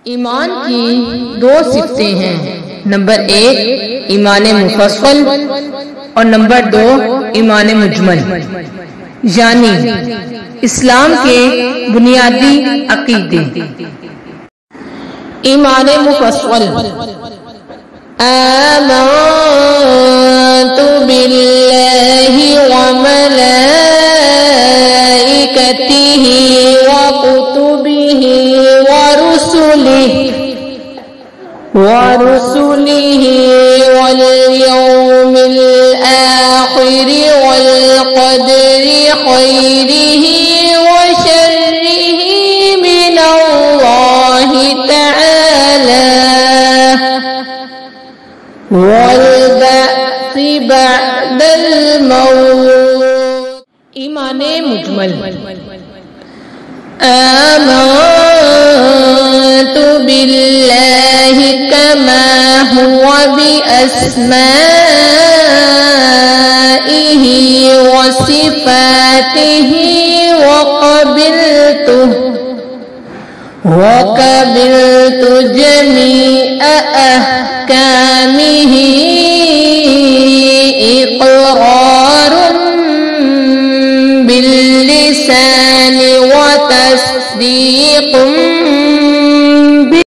ایمان کی دو صفتیں ہیں، نمبر 1 ایمان مفصل اور نمبر 2 ایمان مجمل، یعنی اسلام کے بنیادی عقیدے۔ ایمان مفصل: آمنت باللہ وملائکتہ وکتبہ ورسلہ والیوم الآخر والقدر خیرہ وشرہ من اللہ تعالی والبعث بعد الموت۔ ایمان مجمل: آمنت باللہ کما هو بأسمائہ وصفاتہ وقبلت جمیع